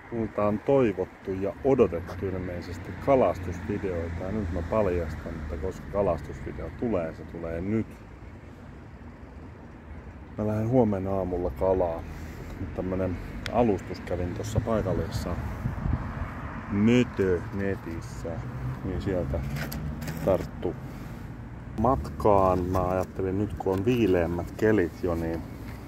Multa on toivottu ja odotettu ilmeisesti kalastusvideoita ja nyt mä paljastan, että koska kalastusvideo tulee, se tulee nyt. Mä lähden huomenna aamulla kalaa. Tämmönen alustus kävin tuossa paikallisessa netissä, niin sieltä tarttu matkaan. Mä ajattelin nyt kun on viileämmät kelit jo, niin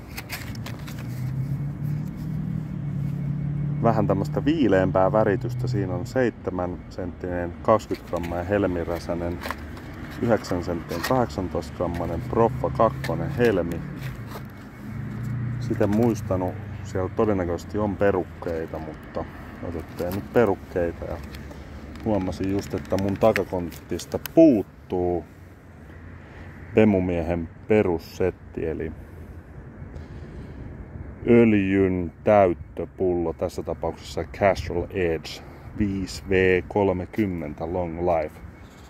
vähän tämmöstä viileämpää väritystä. Siinä on 7 senttinen 20 grammaa ja helmiräsänen 9 senttinen 18 grammanen Proffa 2 helmi. Sitä en muistanut, siellä todennäköisesti on perukkeita, mutta otettiin nyt perukkeita ja huomasin just, että mun takakontista puuttuu Bemumiehen perussetti, eli öljyn täyttöpullo, tässä tapauksessa Casual Edge 5V30 Long Life.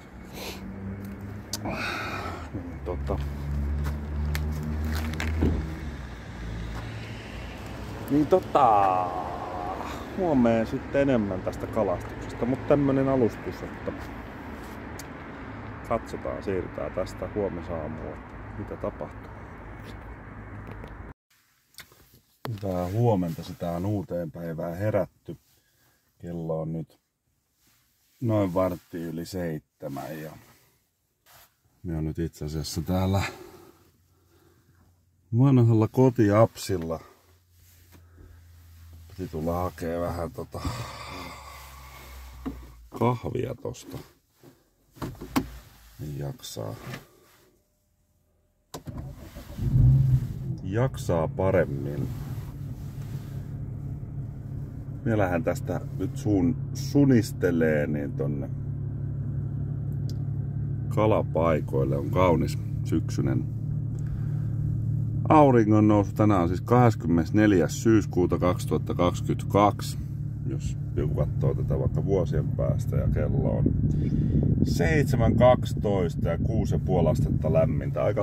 Huomeen sitten enemmän tästä kalastuksesta, mutta tämmönen alustus, että katsotaan, siirrytään tästä huomisaamua, mitä tapahtuu. Hyvää huomenta, sitä on uuteen päivään herätty. Kello on nyt noin 6:15 ja me on nyt itse asiassa täällä vanhalla kotiapsilla. Piti tulla hakee vähän kahvia tosta. Niin jaksaa paremmin. Mä lähden tästä nyt sunistelee niin tonne kalapaikoille. On kaunis syksyinen auringon nousu. Tänään on siis 24. syyskuuta 2022. Jos joku katsoo tätä vaikka vuosien päästä ja kello on 7:12 ja 6,5 astetta lämmintä. Aika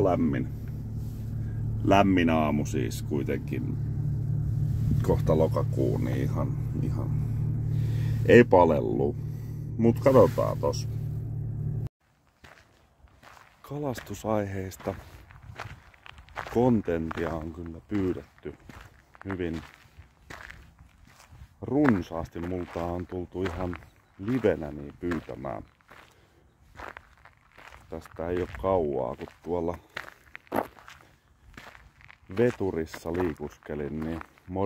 lämmin aamu siis kuitenkin. Kohta lokakuu, niin ihan ei palellu. Mut katsotaan tos. Kalastusaiheista kontentia on kyllä pyydetty hyvin runsaasti. Multa on tultu ihan livenä niin pyytämään. Tästä ei oo kauaa, kun tuolla veturissa liikuskelin, niin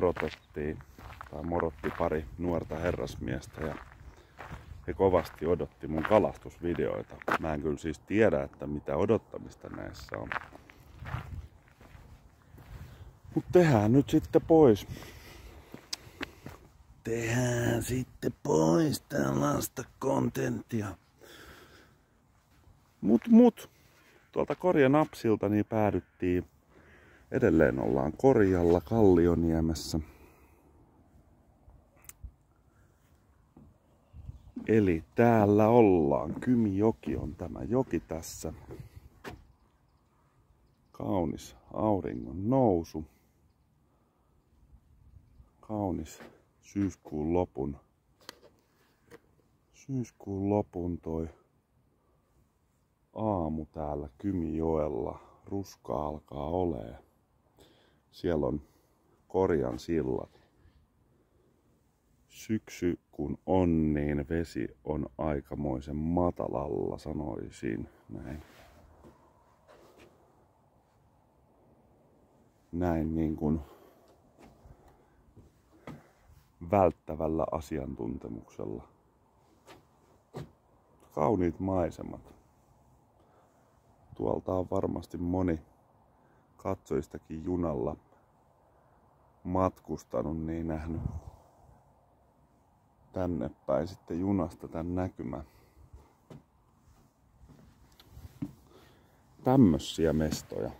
morotti pari nuorta herrasmiestä ja he kovasti odotti mun kalastusvideoita. Mä en kyllä siis tiedä, että mitä odottamista näissä on. Mut tehdään nyt sitten pois. Tehdään sitten pois tällaista kontenttia. Mut. Tuolta Korjanapsilta niin päädyttiin. Edelleen ollaan Korjalla Kallioniemessä. Eli täällä ollaan. Kymijoki on tämä joki tässä. Kaunis auringon nousu. Kaunis syyskuun lopun toi aamu täällä Kymijoella. Ruska alkaa olee. Siellä on Korjan sillat. Syksy kun on, niin vesi on aikamoisen matalalla, sanoisin näin. Näin niin kuin välttävällä asiantuntemuksella. Kauniit maisemat. Tuolta on varmasti moni katsojistakin junalla matkustanut, niin nähnyt tänne päin sitten junasta tän näkymän. Tämmösiä mestoja.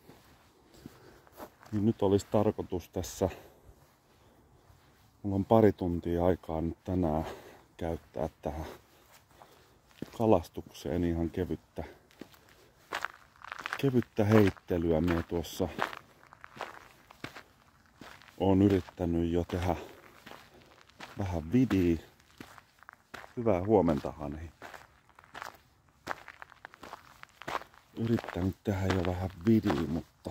Niin nyt olisi tarkoitus tässä, mulla on pari tuntia aikaa nyt tänään käyttää tähän kalastukseen ihan kevyttä heittelyä. Minä tuossa oon yrittänyt jo tehdä vähän vidiä. Hyvää huomenta, Hanhi. Yrittänyt tehdä jo vähän vidiä, mutta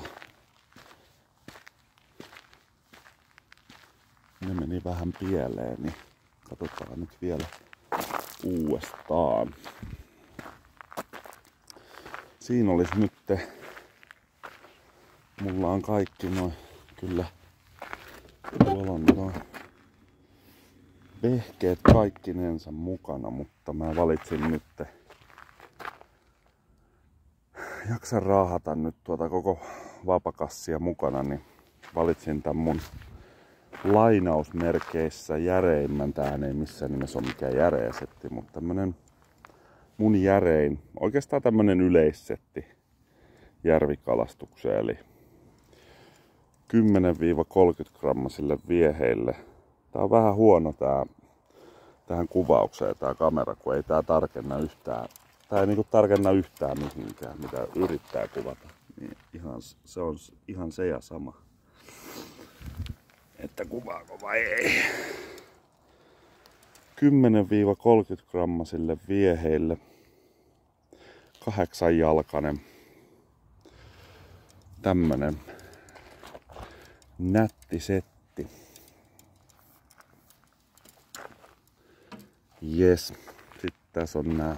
ne meni vähän pieleen, niin katsotaan nyt vielä uudestaan. Siinä olisi nyt, mulla on kaikki noin, kyllä, tuolla on noin vehkeet kaikkinensa mukana, mutta mä valitsin nyt, jaksan raahata nyt tuota koko vapakassia mukana, niin valitsin tän mun lainausmerkeissä järeimmän. Tää ei missään nimessä ole mikään järeä setti, mutta tämmönen mun järein, oikeastaan tämmönen yleissetti järvikalastukseen, eli 10-30 grammasille vieheille. Tää on vähän huono tähän kuvaukseen tää kamera, kun ei tää tarkenna yhtään. Tää ei niinku tarkenna yhtään mihinkään, mitä yrittää kuvata. Niin se on ihan se ja sama. Että kuvaako vai ei. 10-30 grammasille vieheille. 8-jalkainen. Tämmönen nätti setti. Jes. Sitten tässä on nää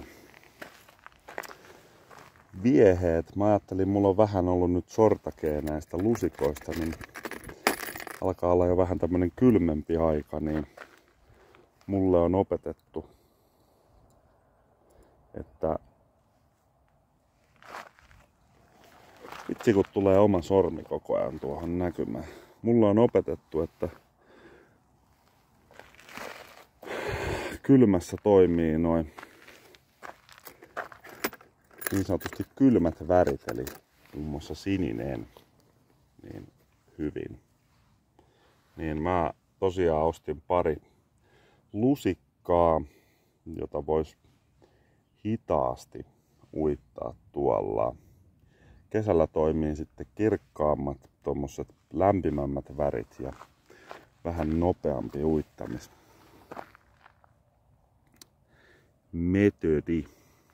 vieheet. Mä ajattelin, mulla on vähän ollut nyt sortakee näistä lusikoista, niin alkaa olla jo vähän tämmönen kylmempi aika, niin mulle on opetettu, että vitsi kun tulee oma sormi koko ajan tuohon näkymään. Mulle on opetettu, että kylmässä toimii noin niin sanotusti kylmät värit, eli muun muassa sininen, niin hyvin. Niin mä tosiaan ostin pari lusikkaa, jota vois hitaasti uittaa tuolla. Kesällä toimii sitten kirkkaammat, tommoset lämpimämmät värit ja vähän nopeampi uittamismetodi.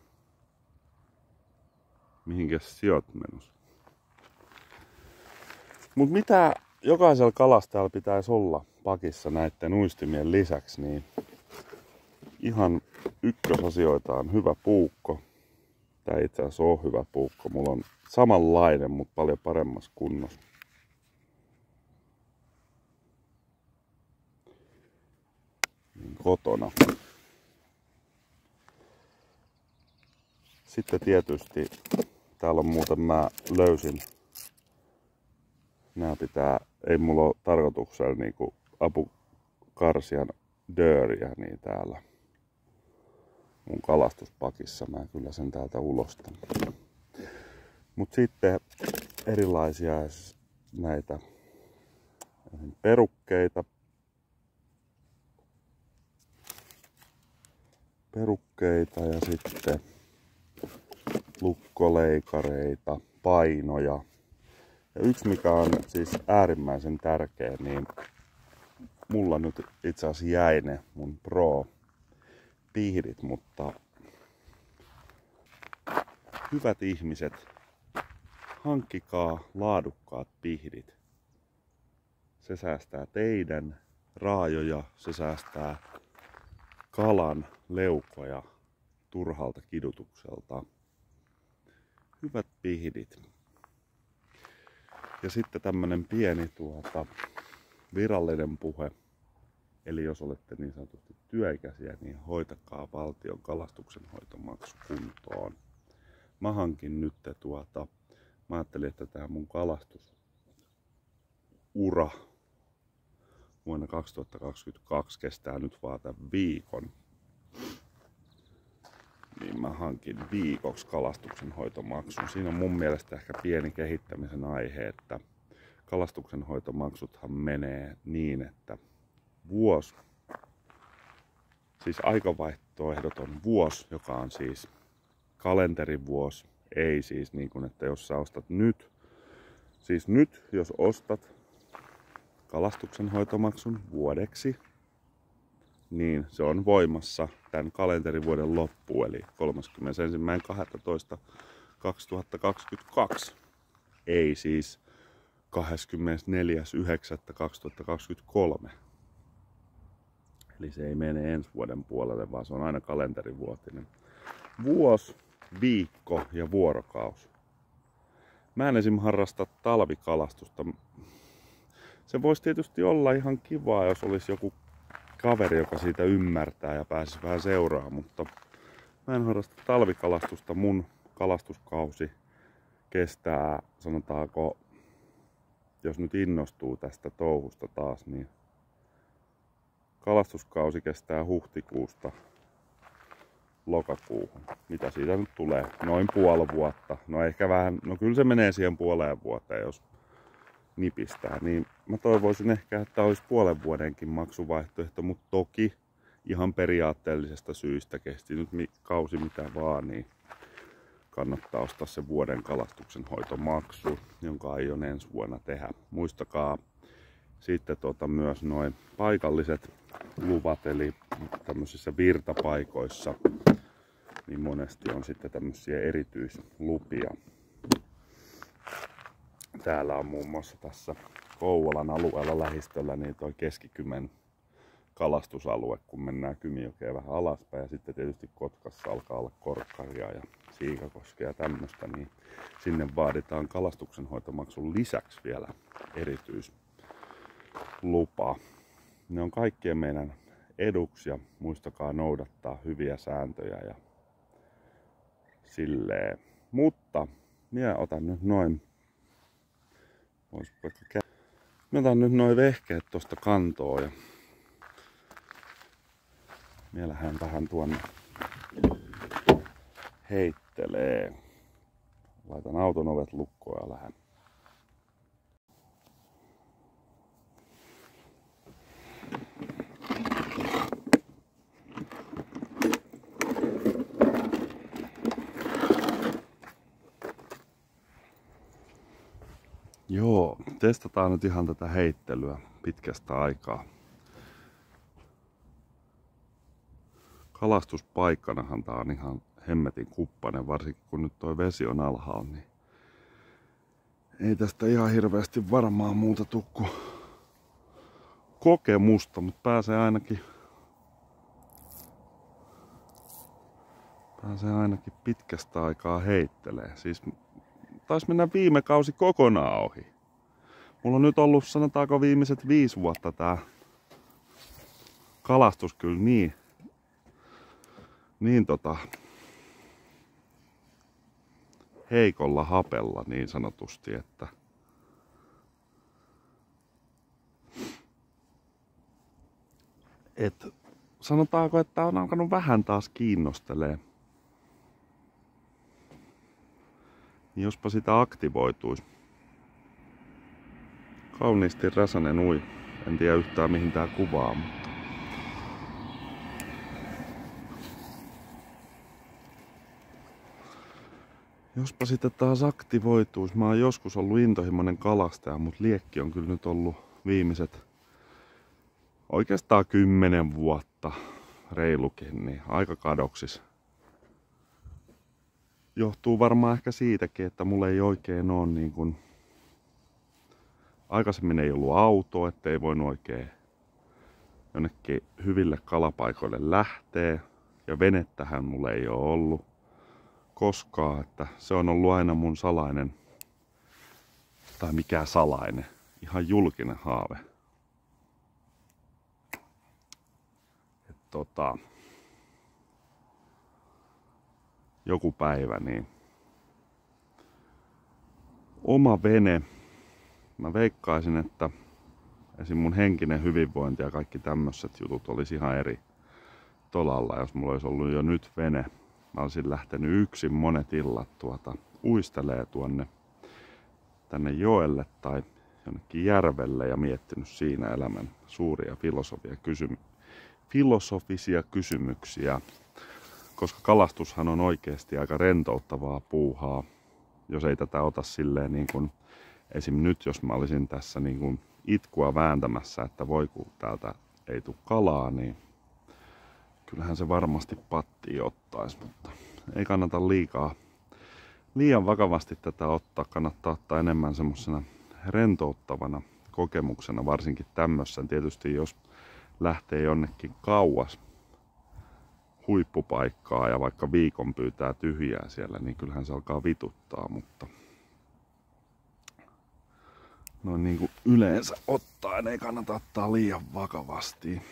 Mihinkäs sä oot menossa? Mut mitä jokaisella kalastajalla pitäisi olla pakissa näiden uistimien lisäksi, niin ihan ykkösasioita on hyvä puukko. Tää ei itse asiassa ole hyvä puukko. Mulla on samanlainen, mutta paljon paremmassa kunnossa. Niin kotona. Sitten tietysti täällä on muuten, mä löysin, ei mulla ole tarkoituksella niinku apukarsian dööriä niin täällä mun kalastuspakissa. Mä kyllä sen täältä ulostan. Mut sitten erilaisia näitä perukkeita ja sitten lukkoleikareita, painoja. Ja yksi mikä on siis äärimmäisen tärkeä, niin mulla nyt itse asiassa jäi ne mun Pro-pihdit, mutta hyvät ihmiset, hankkikaa laadukkaat pihdit. Se säästää teidän raajoja, se säästää kalan leukoja turhalta kidutukselta. Hyvät pihdit. Ja sitten tämmönen pieni virallinen puhe. Eli jos olette niin sanotusti työikäisiä, niin hoitakaa valtion kalastuksenhoitomaksu kuntoon. Mä hankin nyt mä ajattelin, että tää mun kalastusura vuonna 2022 kestää nyt vaan tämän viikon. Niin mä hankin viikoksi kalastuksenhoitomaksun. Siinä on mun mielestä ehkä pieni kehittämisen aihe, että kalastuksenhoitomaksuthan menee niin, että siis aikavaihtoehdot on vuosi, joka on siis kalenterivuosi, ei siis niin kuin, että jos sä ostat nyt, siis nyt jos ostat kalastuksenhoitomaksun vuodeksi, niin se on voimassa tämän kalenterivuoden loppuun, eli 31.12.2022. Ei siis 24.9.2023. Eli se ei mene ensi vuoden puolelle, vaan se on aina kalenterivuotinen. Vuosi, viikko ja vuorokausi. Mä en esim. Harrasta talvikalastusta. Se voisi tietysti olla ihan kivaa, jos olisi joku kaveri, joka siitä ymmärtää ja pääsisi vähän seuraamaan, mutta mä en harrasta talvikalastusta. Mun kalastuskausi kestää, sanotaanko, jos nyt innostuu tästä touhusta taas, niin kalastuskausi kestää huhtikuusta lokakuuhun. Mitä siitä nyt tulee? Noin puoli vuotta. No ehkä vähän, no kyllä se menee siihen puoleen vuoteen, jos nipistää. Niin mä toivoisin ehkä, että olisi puolen vuodenkin maksuvaihtoehto, mutta toki ihan periaatteellisesta syystä kesti nyt kausi mitä vaan, niin kannattaa ostaa se vuoden kalastuksen hoitomaksu, jonka aion ensi vuonna tehdä. Muistakaa sitten myös noin paikalliset luvat, eli tämmöisissä virtapaikoissa, niin monesti on sitten tämmöisiä erityislupia. Täällä on muun muassa tässä Kouvolan alueella lähistöllä niin toi Keskikymen kalastusalue, kun mennään Kymijokeen vähän alaspäin, ja sitten tietysti Kotkassa alkaa olla Korkkaria ja Siikakoskea ja tämmöistä, niin sinne vaaditaan kalastuksenhoitomaksun lisäksi vielä erityislupa. Ne on kaikkien meidän eduksi ja muistakaa noudattaa hyviä sääntöjä ja silleen. Mutta minä otan nyt noin vehkeet tosta kantoon ja minä lähden vähän tuonne heittelee. Laitan auton ovet lukkoon ja lähden. Joo, testataan nyt ihan tätä heittelyä pitkästä aikaa. Kalastuspaikkanahan tää on ihan hemmetin kuppanen, varsinkin kun nyt toi vesi on alhaalla, niin ei tästä ihan hirveästi varmaan muuta tuu kuin kokemusta, mutta pääsee ainakin pitkästä aikaa heittelee. Siis taisi mennä viime kausi kokonaan ohi. Mulla on nyt ollut, sanotaanko, viimeiset 5 vuotta tää kalastus kyllä niin heikolla hapella niin sanotusti, että sanotaanko, että on alkanut vähän taas kiinnostelee. Niin jospa sitä aktivoituisi. Kauniisti räsänen ui. En tiedä yhtään mihin tää kuvaa, mutta jospa sitä taas aktivoituisi. Mä oon joskus ollut intohimoinen kalastaja, mutta liekki on kyllä nyt ollut viimeiset oikeastaan 10 vuotta reilukin, niin aika kadoksis. Johtuu varmaan ehkä siitäkin, että mulla ei oikein ole niin kuin aikaisemmin ei ollut autoa, ettei voinut oikein jonnekin hyville kalapaikoille lähteä. Ja venettähän mulla ei ole ollut koskaan, että se on ollut aina mun salainen, tai mikä salainen, ihan julkinen haave. Joku päivä niin oma vene. Mä veikkaisin, että esim. Mun henkinen hyvinvointi ja kaikki tämmöiset jutut olisi ihan eri tolalla, jos mulla olisi ollut jo nyt vene. Mä olisin lähtenyt yksin monet illat uistelee tänne joelle tai jonnekin järvelle ja miettinyt siinä elämän suuria filosofisia kysymyksiä. Koska kalastushan on oikeasti aika rentouttavaa puuhaa, jos ei tätä ota silleen niin kuin esim. Nyt jos mä olisin tässä niin kuin itkua vääntämässä, että voi kun täältä ei tule kalaa, niin kyllähän se varmasti pattiin ottaisi, mutta ei kannata liian vakavasti tätä ottaa. Kannattaa ottaa enemmän semmosena rentouttavana kokemuksena, varsinkin tämmössä. Tietysti jos lähtee jonnekin kauas huippupaikkaa ja vaikka viikon pyytää tyhjää siellä, niin kyllähän se alkaa vituttaa, mutta noin niin kuin yleensä ottaen ei kannata ottaa liian vakavasti.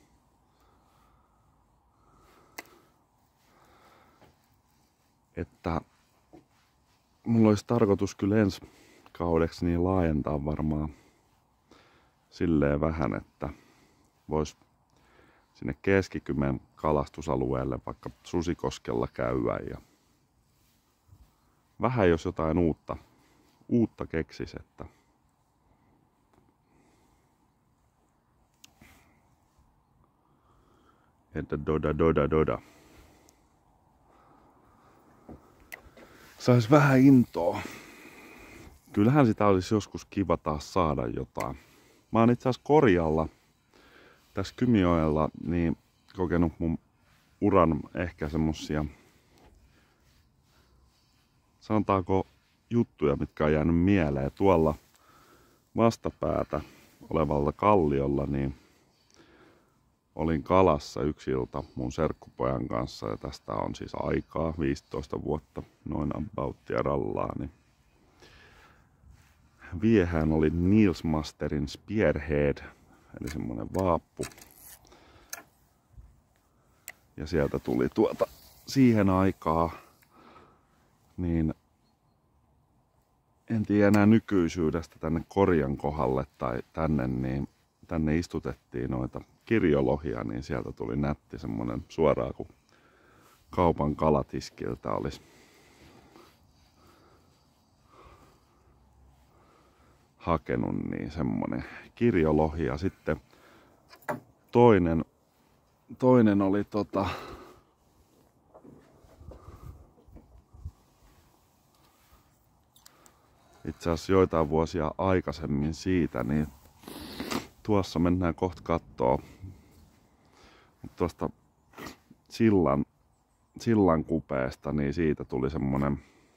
Että mulla olisi tarkoitus kyllä ensi kaudeksi niin laajentaa varmaan silleen vähän, että vois sinne Keskikymen kalastusalueelle vaikka Susikoskella käydä ja vähän jos jotain uutta keksis, että doda. Sais vähän intoa. Kyllähän sitä olisi joskus kiva taas saada jotain. Mä oon itse asiassa Korjalla, tässä Kymijoella, niin kokenut mun uran ehkä semmosia, sanotaanko juttuja, mitkä on jäänyt mieleen. Tuolla vastapäätä olevalla kalliolla, niin olin kalassa yksi ilta mun serkkupojan kanssa, ja tästä on siis aikaa 15 vuotta noin abouttia rallaa, niin viehään oli Niels Masterin Spearhead, eli semmonen vaappu. Ja sieltä tuli siihen aikaa, niin en tiedä enää nykyisyydestä tänne Korjan kohdalle tai tänne, niin tänne istutettiin noita kirjolohia, niin sieltä tuli nätti semmonen suoraan kuin kaupan kalatiskiltä olisi hakenut, niin semmonen kirjolohi. Ja sitten toinen oli itse asiassa joitain vuosia aikaisemmin siitä, niin tuossa mennään kohta kattoo. Tuosta sillan kupeesta, niin siitä tuli semmonen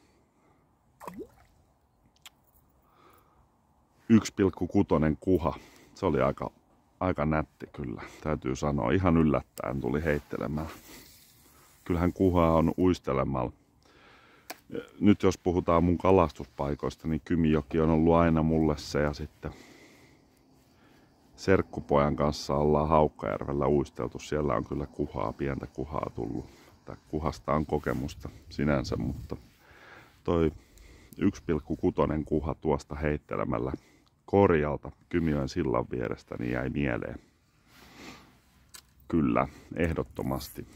1,6 kuha. Se oli aika nätti kyllä, täytyy sanoa. Ihan yllättäen tuli heittelemään. Kyllähän kuhaa on uistelemalla. Nyt jos puhutaan mun kalastuspaikoista, niin Kymijoki on ollut aina mulle se, ja sitten serkkupojan kanssa ollaan Haukkajärvellä uisteltu. Siellä on kyllä pientä kuhaa tullut. Kuhasta on kokemusta sinänsä, mutta toi 1,6 kuha tuosta heittelemällä Korjalta Kymijoen sillan vierestä niin jäi mieleen. Kyllä, ehdottomasti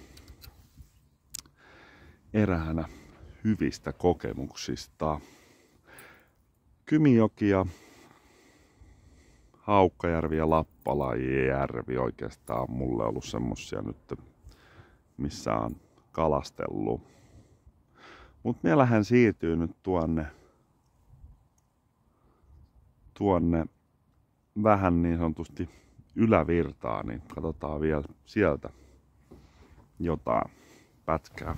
eräänä hyvistä kokemuksista. Kymijoki ja Haukkajärvi ja Lappalajärvi oikeastaan on mulle ollut semmosia nyt, missä on kalastellut. Mut mielähän siirtyy nyt tuonne vähän niin sanotusti ylävirtaan, niin katsotaan vielä sieltä jotain pätkää.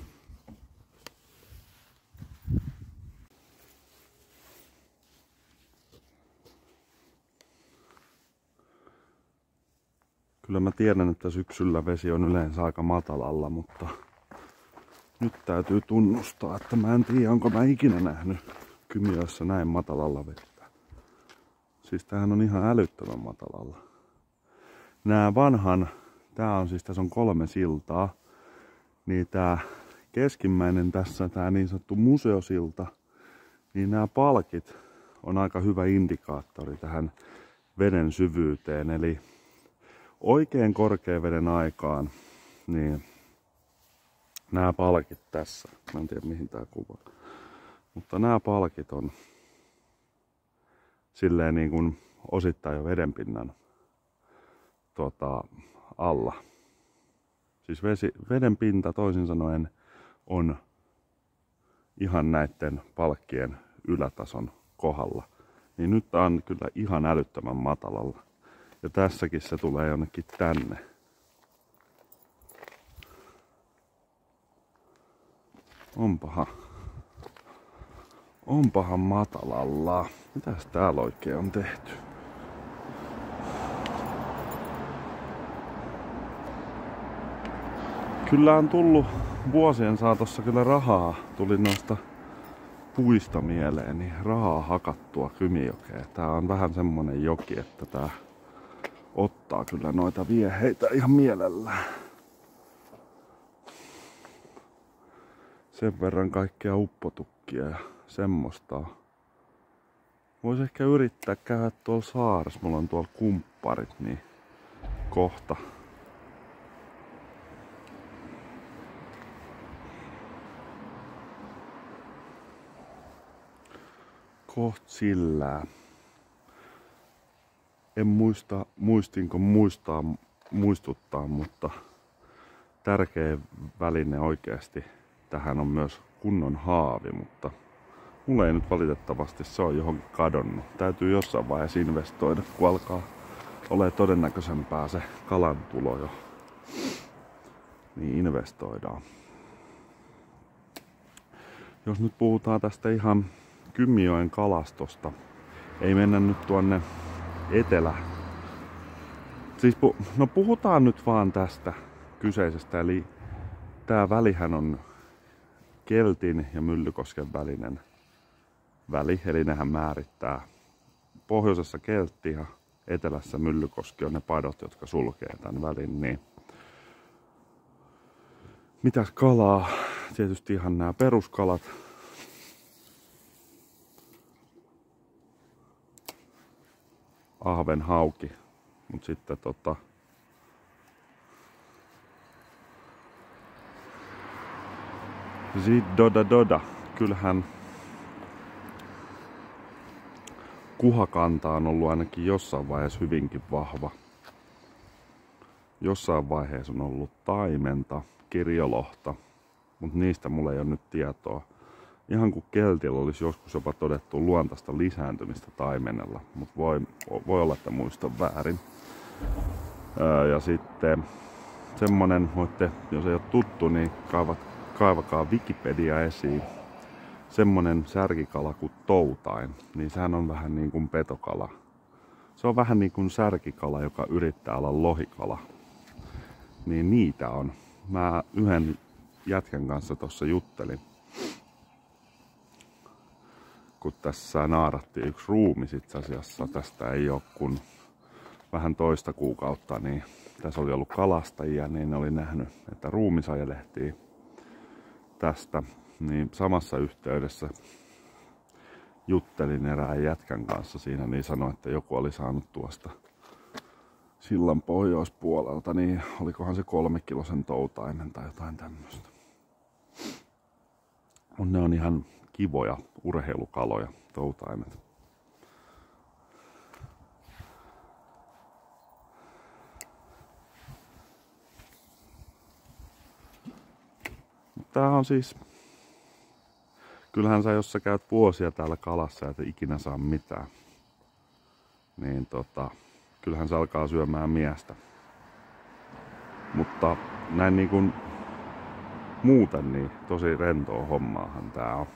Kyllä mä tiedän, että syksyllä vesi on yleensä aika matalalla, mutta nyt täytyy tunnustaa, että mä en tiedä, onko mä ikinä nähnyt Kymijoessa näin matalalla vettä. Siis tämähän on ihan älyttömän matalalla. Tässä on 3 siltaa, niin tää keskimmäinen tässä, tää niin sanottu museosilta, niin nämä palkit on aika hyvä indikaattori tähän veden syvyyteen, eli oikein korkean veden aikaan, niin nämä palkit tässä, mä en tiedä mihin tää kuvaa, mutta nämä palkit on silleen niin kuin osittain jo vedenpinnan alla. Siis veden pinta toisin sanoen on ihan näiden palkkien ylätason kohdalla. Niin nyt tää on kyllä ihan älyttömän matalalla. Ja tässäkin se tulee jonnekin tänne. Onpahan matalalla. Mitäs täällä oikein on tehty? Kyllä on tullut vuosien saatossa kyllä rahaa. Tuli noista puista mieleen, niin rahaa hakattua Kymijokeen. Tää on vähän semmonen joki, että tää ottaa kyllä noita vieheitä ihan mielellään. Sen verran kaikkea uppotukkia ja semmoista. Vois ehkä yrittää käydä tuolla saaressa. Mulla on tuolla kumpparit, niin kohta. Koht sillä. En muistinko muistuttaa, mutta tärkeä väline oikeasti tähän on myös kunnon haavi, mutta mulla ei nyt valitettavasti se on johonkin kadonnut. Täytyy jossain vaiheessa investoida, kun alkaa olemaan todennäköisempää se kalan tulo jo. Niin investoidaan. Jos nyt puhutaan tästä ihan Kymijoen kalastosta, ei mennä nyt tuonne siis puhutaan nyt vaan tästä kyseisestä, eli tää välihän on Keltin ja Myllykosken välinen väli, eli nehän määrittää pohjoisessa Keltti ja etelässä Myllykoski on ne padot, jotka sulkee tämän välin, niin mitäs kalaa? Tietysti ihan nämä peruskalat. Ahven, hauki, mut sitten doda. Kyllähän kuhakanta on ollut ainakin jossain vaiheessa hyvinkin vahva. Jossain vaiheessa on ollut taimenta, kirjolohta, mutta niistä mulla ei ole nyt tietoa. Ihan kuin Keltillä olisi joskus jopa todettu luontaista lisääntymistä taimenella, mutta voi olla, että muistan väärin. Ja sitten semmonen, voitte, jos ei ole tuttu, niin kaivakaa Wikipedia esiin. Semmonen särkikala kuin toutain, niin sehän on vähän niin kuin petokala. Se on vähän niin kuin särkikala, joka yrittää olla lohikala. Niin niitä on. Mä yhden jätkän kanssa tossa juttelin. Kun tässä naarattiin yksi ruumis itse asiassa, tästä ei ole kun vähän toista kuukautta, niin tässä oli ollut kalastajia, niin ne oli nähnyt, että ruumis ajelehtii tästä. Niin samassa yhteydessä juttelin erään jätkän kanssa siinä, niin sanoi, että joku oli saanut tuosta sillan pohjoispuolelta, niin olikohan se 3-kilosen toutaimen tai jotain tämmöistä. Ne on ihan kivoja urheilukaloja, toutaimet. Tää on siis... Kyllähän sä, jos sä käyt vuosia täällä kalassa ja et ikinä saa mitään, niin kyllähän se alkaa syömään miestä. Mutta näin niin kuin muuten niin tosi rentoa hommaahan tää on.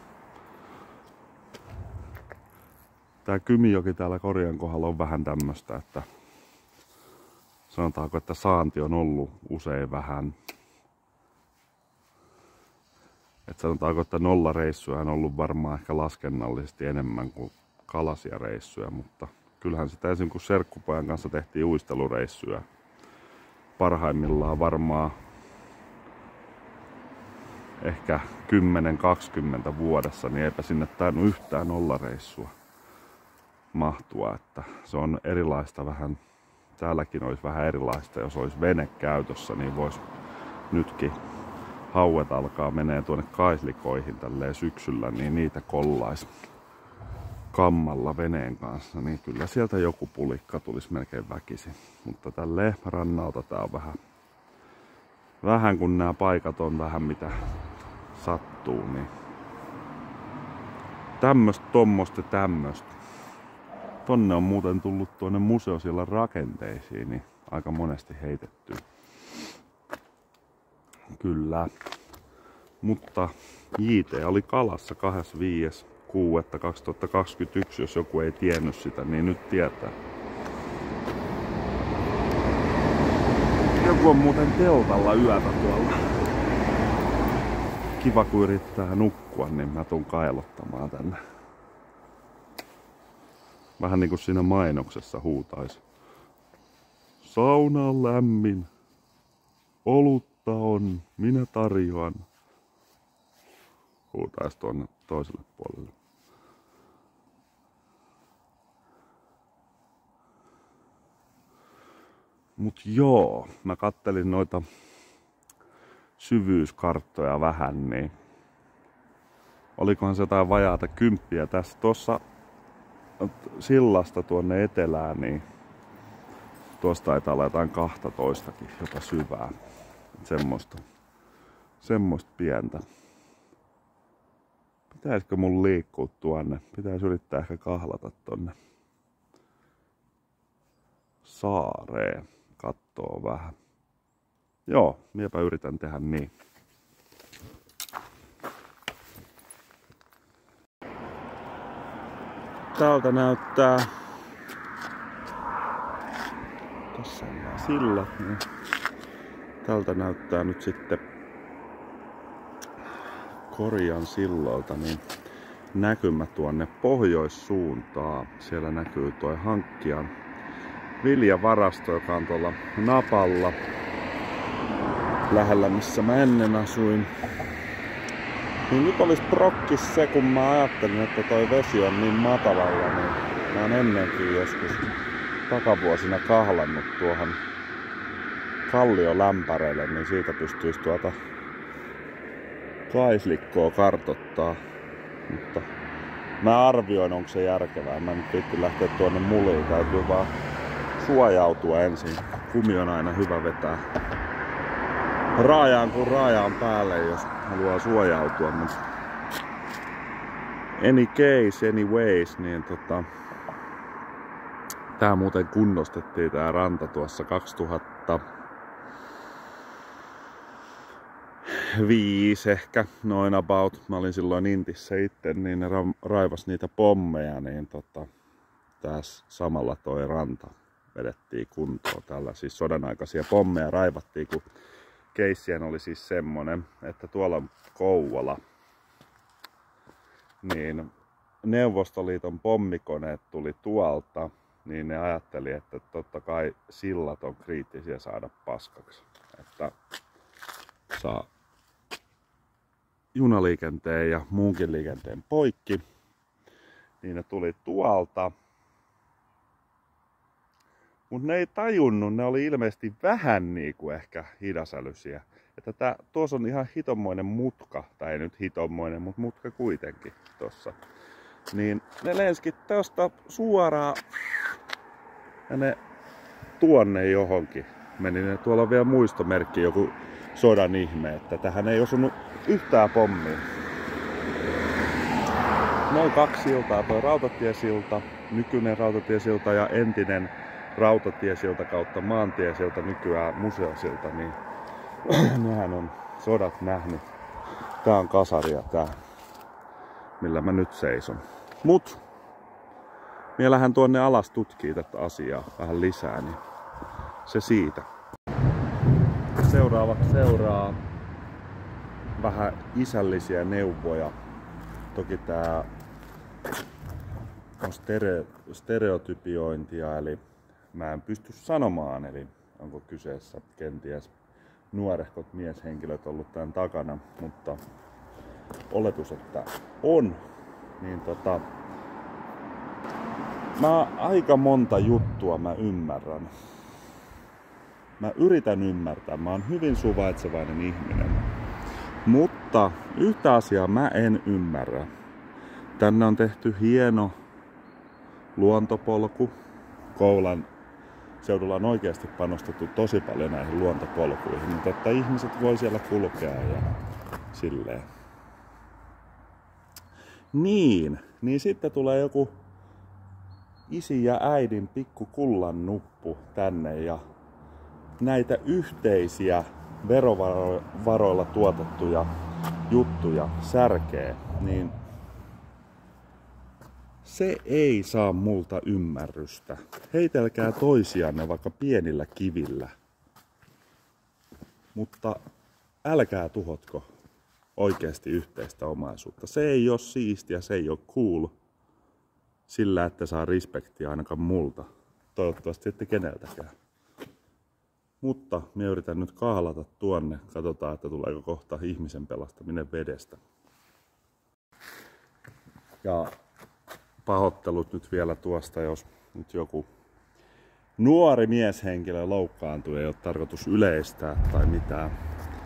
Tää Kymijoki täällä Korjan kohdalla on vähän tämmöstä, että sanotaanko, että saanti on ollut usein vähän. Et sanotaanko, että nollareissuja on ollut varmaan ehkä laskennallisesti enemmän kuin kalasia reissuja, mutta kyllähän sitä esimerkiksi kun serkkupojan kanssa tehtiin uistelureissuja parhaimmillaan varmaan ehkä 10-20 vuodessa, niin eipä sinne tainnut yhtään nollareissua mahtua, että se on erilaista vähän, täälläkin olisi vähän erilaista, jos olisi vene käytössä, niin voisi nytkin hauet alkaa menee tuonne kaislikoihin tälleen syksyllä, niin niitä kollais kammalla veneen kanssa, niin kyllä sieltä joku pulikka tulisi melkein väkisin. Mutta tälleen rannalta tää on vähän kun nämä paikat on vähän mitä sattuu, niin tämmöstä, tommosta, tämmöstä. Tonne on muuten tullut tuonne museosillan rakenteisiin, niin aika monesti heitetty. Kyllä. Mutta JT oli kalassa 25.6.2021, jos joku ei tiennyt sitä, niin nyt tietää. Joku on muuten teltalla yötä tuolla. Kiva kun yrittää nukkua, niin mä tuun kailottamaan tänne. Vähän niin kuin siinä mainoksessa huutaisi. Sauna on lämmin. Olutta on. Minä tarjoan. Huutaisi tuonne toiselle puolelle. Mut joo, mä kattelin noita syvyyskarttoja vähän, niin olikohan se jotain vajaata 10 tässä tuossa sillasta tuonne etelään, niin tuosta taitaa olla jotain 12kin jopa syvää. Semmoista pientä. Pitäisikö mun liikkua tuonne? Pitäisi yrittää ehkä kahlata tonne saareen. Kattoo vähän. Joo, miepä yritän tehdä niin. Täältä näyttää. Tässä on nämä sillat. Niin tältä näyttää nyt sitten Korian sillalta niin näkymä tuonne pohjoissuuntaan. Siellä näkyy tuo Hankkijan viljavarasto, joka on tuolla napalla lähellä, missä mä ennen asuin. Niin nyt olisi prokkis se, kun mä ajattelin, että toi vesi on niin matalalla, niin mä oon ennenkin joskus takavuosina kahlannut tuohon kalliolämpäreille, niin siitä pystyisi tuota kaislikkoa kartoittaa. Mutta mä arvioin, onko se järkevää. Mä nyt viitti lähteä tuonne muliin, täytyy vaan suojautua ensin. Kumi on aina hyvä vetää raajaan kuin raajaan päälle, jos haluaa suojautua. Mutta any case, anyways, niin tää muuten kunnostettiin tää ranta tuossa 2005 ehkä, noin about. Mä olin silloin Intissä itse, niin ne raivas niitä pommeja, niin tässä samalla toi ranta vedettiin kuntoon. Tällä siis sodanaikaisia pommeja raivattiin, kun keissien oli siis semmonen, että tuolla on Kouvola, niin Neuvostoliiton pommikoneet tuli tuolta, niin ne ajatteli, että totta kai sillat on kriittisiä saada paskaksi. Että saa junaliikenteen ja muunkin liikenteen poikki, niin ne tuli tuolta. Mutta ne ei tajunnut, ne oli ilmeisesti vähän niinku ehkä hidasälyisiä. Että tuossa on ihan hitommoinen mutka, tai ei nyt hitommoinen, mutta mutka kuitenkin tossa. Niin ne lenskit tosta suoraan ja ne tuonne johonkin meni. Ne tuolla on vielä muistomerkki, joku sodan ihme, että tähän ei osunut yhtään pommia. Noin 2 siltaa, toi rautatiesilta, nykyinen rautatiesilta ja entinen rautatiesilta kautta maantiesilta, nykyään museosilta, niin nehän on sodat nähnyt. Tää on kasaria tää, millä mä nyt seison. Mut minä lähden tuonne alas tutkii tätä asiaa vähän lisää, niin se siitä. Seuraavaksi seuraa vähän isällisiä neuvoja. Toki tää on stereotypiointia, eli mä en pysty sanomaan, eli onko kyseessä kenties nuorehkot mieshenkilöt ollut tämän takana, mutta oletus, että on, niin mä aika monta juttua mä ymmärrän. Mä yritän ymmärtää, mä oon hyvin suvaitsevainen ihminen, mutta yhtä asiaa mä en ymmärrä. Tänne on tehty hieno luontopolku. Kouvolan seudulla on oikeasti panostettu tosi paljon näihin luontopolkuihin, mutta että ihmiset voi siellä kulkea ja silleen. Niin sitten tulee joku isi ja äidin pikku kullan nuppu tänne ja näitä yhteisiä verovaroilla tuotettuja juttuja särkee, niin se ei saa multa ymmärrystä. Heitelkää toisianne vaikka pienillä kivillä. Mutta älkää tuhotko oikeasti yhteistä omaisuutta. Se ei ole siistiä, se ei ole cool. Sillä että saa respektiä ainakaan multa. Toivottavasti ette keneltäkään. Mutta minä yritän nyt kahlata tuonne. Katsotaan, että tuleeko kohta ihmisen pelastaminen vedestä. Ja pahoittelut nyt vielä tuosta, jos nyt joku nuori mieshenkilö loukkaantuu. Ei ole tarkoitus yleistää tai mitään.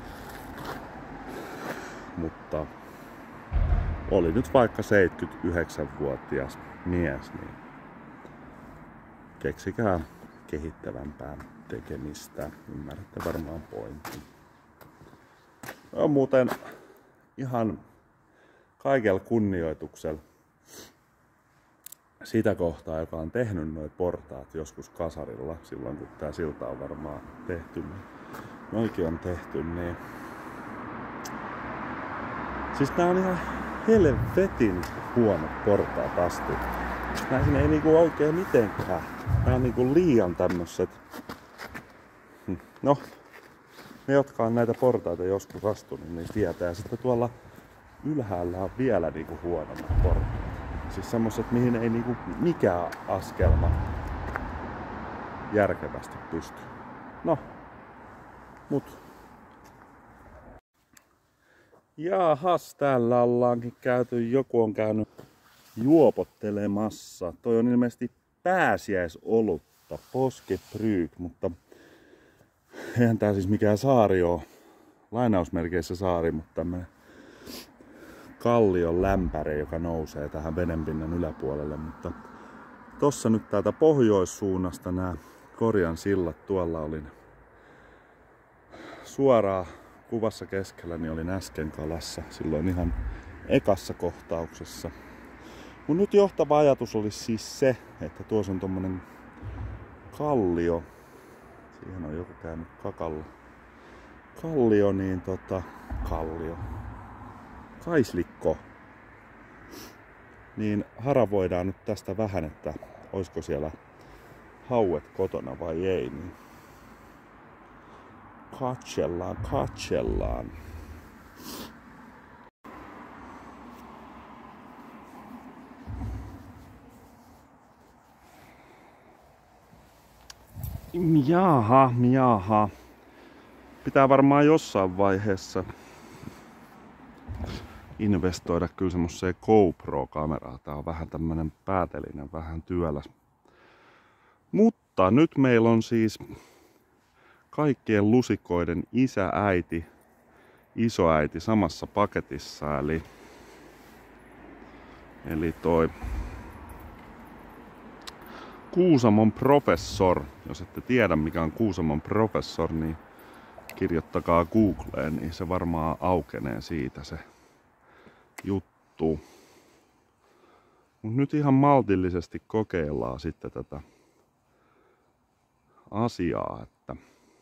Mutta oli nyt vaikka 79-vuotias mies, niin keksikää kehittävämpää tekemistä. Ymmärrätte varmaan pointin. No muuten ihan kaikella kunnioituksella sitä kohtaa, joka on tehnyt nuo portaat joskus kasarilla, silloin kun tää silta on varmaan tehty, niin noikin on tehty, niin siis nää on ihan helvetin huonot portaat asti. Näihin ei niinku oikein mitenkään. Nää on niinku liian tämmöset. No, ne jotka on näitä portaita joskus astunut, niin tietää. Sitten tuolla ylhäällä on vielä niinku huonommat portaat. Siis semmoset, mihin ei niinku mikään askelma järkevästi pysty. No, mut. Jahas, täällä ollaankin käyty, joku on käynyt juopottelemassa. Toi on ilmeisesti pääsiäisolutta, Påskebryg, mutta eihän tää siis mikään saari oo. Lainausmerkeissä saari, mutta tämmönen kallion lämpäre, joka nousee tähän vedenpinnan yläpuolelle. Mutta tossa nyt täältä pohjoissuunnasta nämä Korjan sillat, tuolla olin suoraan kuvassa keskellä, niin olin äsken kalassa silloin ihan ekassa kohtauksessa. Mun nyt johtava ajatus olisi siis se, että tuossa on tommonen kallio. Siihen on joku käynyt kakalla. Kallio, niin kallio. Kaislikko. Niin haravoidaan nyt tästä vähän, että olisiko siellä hauet kotona vai ei. Niin katsellaan. Jaha. Pitää varmaan jossain vaiheessa investoida kyllä semmoseen GoPro-kameraan. Tää on vähän tämmönen päätelinen, vähän työläs. Mutta nyt meillä on siis kaikkien lusikoiden isä, äiti, isoäiti samassa paketissa. Eli toi Kuusamon professor. Jos ette tiedä mikä on Kuusamon professor, niin kirjoittakaa Googleen, niin se varmaan aukenee siitä se juttu. Mut nyt ihan maltillisesti kokeillaan sitten tätä asiaa, että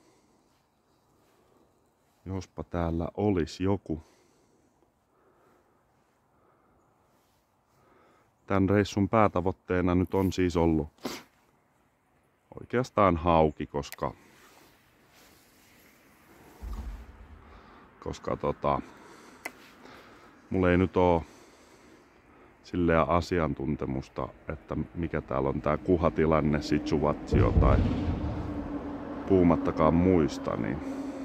jospa täällä olisi joku. Tän reissun päätavoitteena nyt on siis ollut oikeastaan hauki, koska mulla ei nyt oo silleen asiantuntemusta, että mikä täällä on tää kuhatilanne, situaatio tai puhumattakaan muista, niin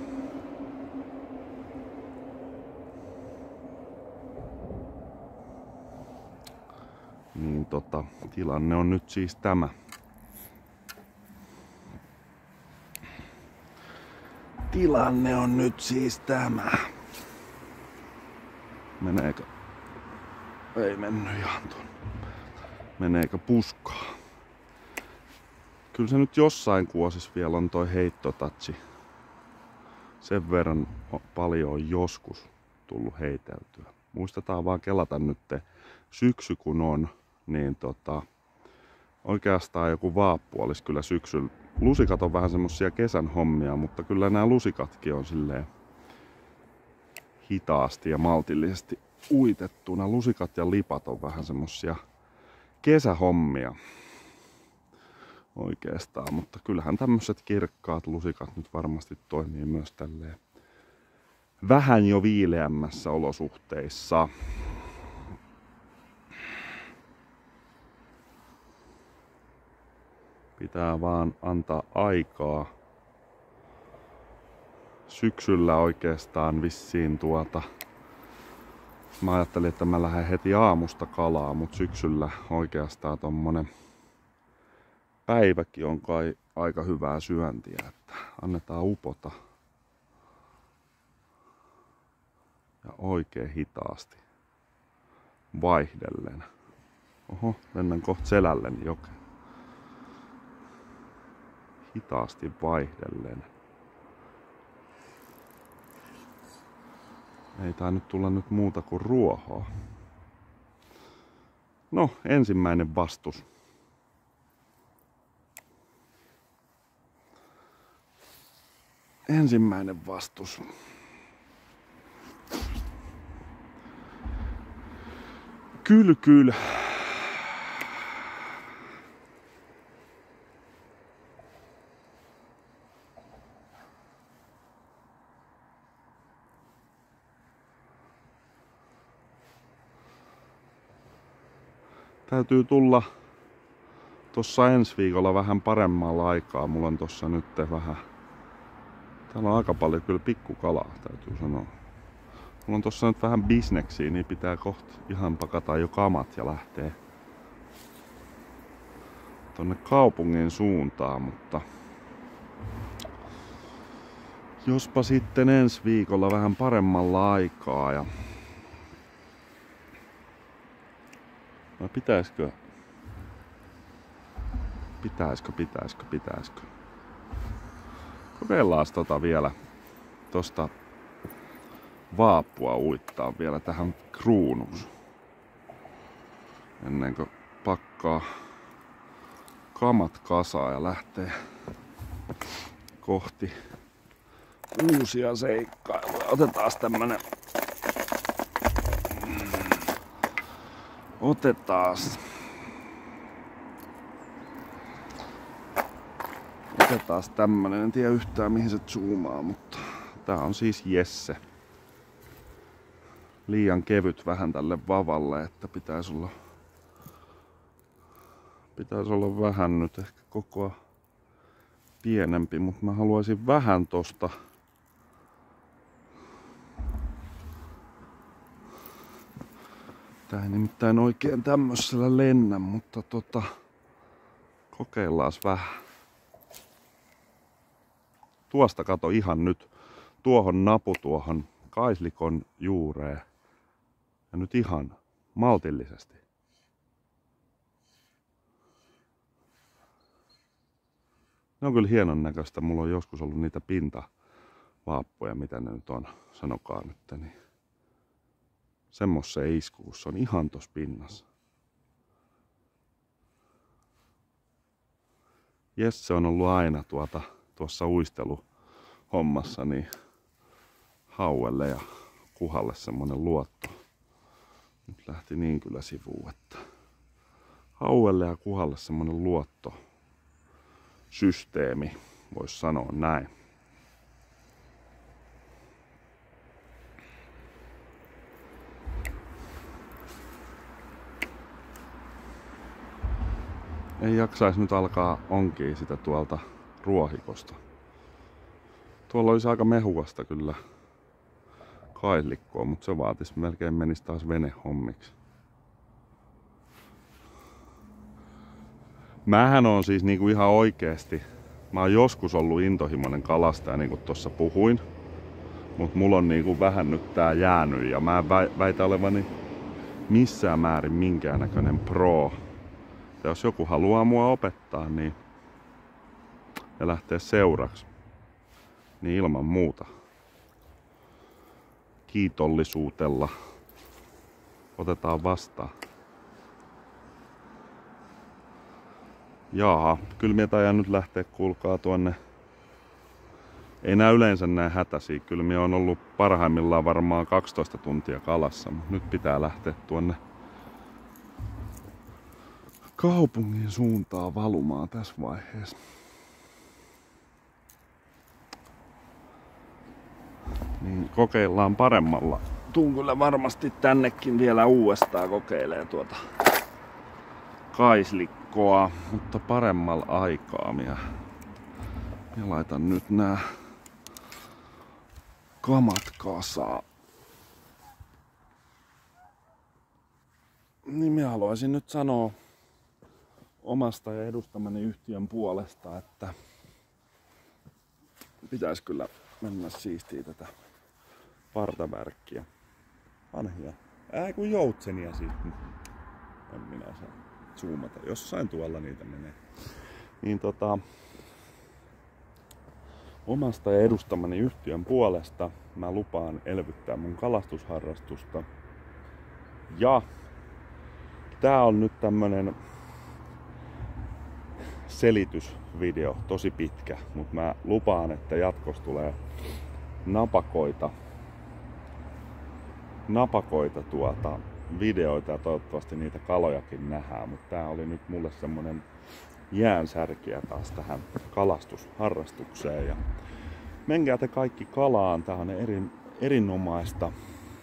tilanne on nyt siis tämä. Meneekö? Ei mennyt ihan tuonne. Meneekö puskaa? Kyllä se nyt jossain kuosissa vielä on toi heittotatsi. Sen verran paljon on joskus tullut heiteltyä. Muistetaan vaan kelata nyt syksy kun on, niin oikeastaan joku vaappu olisi kyllä syksyllä. Lusikat on vähän semmosia kesän hommia, mutta kyllä nämä lusikatkin on silleen hitaasti ja maltillisesti uitettuna. Lusikat ja lipat on vähän semmosia kesähommia oikeastaan, mutta kyllähän tämmöiset kirkkaat lusikat nyt varmasti toimii myös tälleen vähän jo viileämmässä olosuhteissa. Pitää vaan antaa aikaa. Syksyllä oikeastaan vissiin mä ajattelin, että mä lähden heti aamusta kalaa, mutta syksyllä oikeastaan tommonen päiväkin on kai aika hyvää syöntiä, että annetaan upota. Ja oikein hitaasti. Vaihdellen. Oho, lennän kohta selälleni jokeen. Hitaasti vaihdellen. Ei tää nyt tulla nyt muuta kuin ruohoa. No, ensimmäinen vastus. Ensimmäinen vastus. Kyllä. Täytyy tulla tossa ensi viikolla vähän paremmalla aikaa. Mulla on tossa nyt vähän... Täällä on aika paljon kyllä pikkukalaa, täytyy sanoa. Mulla on tossa nyt vähän bisneksiä, niin pitää kohta ihan pakata jo kamat ja lähtee tonne kaupungin suuntaan, mutta jospa sitten ensi viikolla vähän paremmalla aikaa ja no pitäisikö? Kokeillaan vielä tosta vaappua uittaa vielä tähän kruunuun. Ennen kuin pakkaa kamat kasaan ja lähtee kohti uusia seikkailuja. Otetaan tämmönen. En tiedä yhtään mihin se zoomaa, mutta tää on siis Jesse. Liian kevyt vähän tälle vavalle, että pitäisi olla vähän nyt ehkä kokoa pienempi, mutta mä haluaisin vähän tosta tää ei nimittäin oikein tämmöisellä lennä, mutta kokeillaan vähän. Tuosta kato ihan nyt tuohon napu tuohon kaislikon juureen. Ja nyt ihan maltillisesti. Ne on kyllä hienon näköistä. Mulla on joskus ollut niitä pintavaappuja, mitä ne nyt on. Sanokaa nyt. Niin semmoiseen iskuun. Se on ihan tossa pinnassa. Jesse on ollut aina tuossa uisteluhommassa niin hauelle ja kuhalle semmonen luotto. Nyt lähti niin kyllä sivuun, että hauelle ja kuhalle semmonen luottosysteemi, voisi sanoa näin. Ei jaksaisi nyt alkaa onkia sitä tuolta ruohikosta. Tuolla olisi aika mehuvasta kyllä kaislikkoa, mutta se vaatisi melkein menisi taas venehommiksi. Mähän on siis niinku ihan oikeesti. Mä oon joskus ollut intohimoinen kalastaja, niin kuin tuossa puhuin. Mut mulla on niinku vähän nyt tää jäänyt ja mä en väitä olevani missään määrin minkäännäköinen pro. Ja jos joku haluaa mua opettaa niin ja lähteä seuraksi, niin ilman muuta kiitollisuutella otetaan vastaan. Jaa, kyllä minä tajan nyt lähteä kuulkaa tuonne ei nää yleensä näin hätäisiä. Kyllä minä on ollut parhaimmillaan varmaan 12 tuntia kalassa, mutta nyt pitää lähteä tuonne kaupungin suuntaan valumaan tässä vaiheessa. Niin kokeillaan paremmalla. Tuun kyllä varmasti tännekin vielä uudestaan kokeilee tuota kaislikkoa, mutta paremmalla aikaa minä laitan nyt nää kamat kasaan. Niin minä haluaisin nyt sanoa omasta ja edustamani yhtiön puolesta, että pitäisi kyllä mennä siistiä tätä partavärkkiä. Vanhia. Kun joutsenia siis. En minä osaa zoomata. Jossain tuolla niitä menee. Niin omasta ja edustamani yhtiön puolesta mä lupaan elvyttää mun kalastusharrastusta. Ja tää on nyt tämmönen selitysvideo, tosi pitkä, mutta mä lupaan, että jatkossa tulee napakoita videoita ja toivottavasti niitä kalojakin nähdään, mutta tää oli nyt mulle semmonen jäänsärkiä taas tähän kalastusharrastukseen. Ja menkää te kaikki kalaan, tää on erinomaista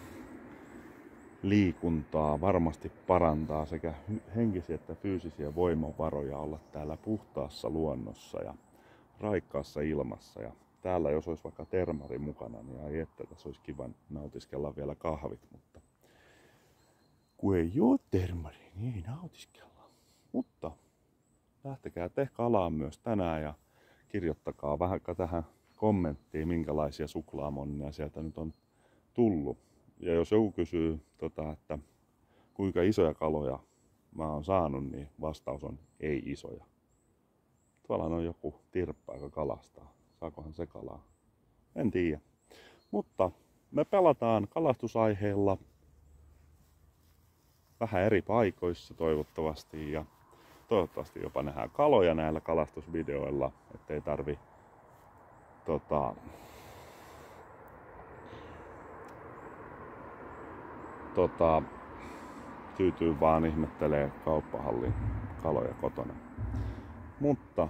liikuntaa, varmasti parantaa sekä henkisiä että fyysisiä voimavaroja olla täällä puhtaassa luonnossa ja raikkaassa ilmassa. Ja täällä jos olisi vaikka termari mukana, niin ai että tässä olisi kiva nautiskella vielä kahvit, mutta kun ei oo termari, niin ei nautiskella. Mutta lähtekää te kalaan myös tänään ja kirjoittakaa vähän tähän kommenttiin, minkälaisia suklaamonnia sieltä nyt on tullut. Ja jos joku kysyy, että kuinka isoja kaloja mä oon saanut, niin vastaus on ei isoja. Tuolla on joku tirppa, joka kalastaa. Saakohan se kalaa? En tiedä. Mutta me pelataan kalastusaiheella vähän eri paikoissa toivottavasti. Ja toivottavasti jopa nähdään kaloja näillä kalastusvideoilla, ettei tarvi tyytyy vaan ihmettelee kauppahallin kaloja kotona. Mutta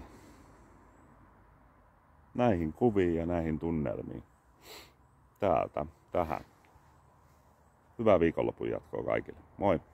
näihin kuviin ja näihin tunnelmiin täältä tähän. Hyvää viikonlopun jatkoa kaikille. Moi!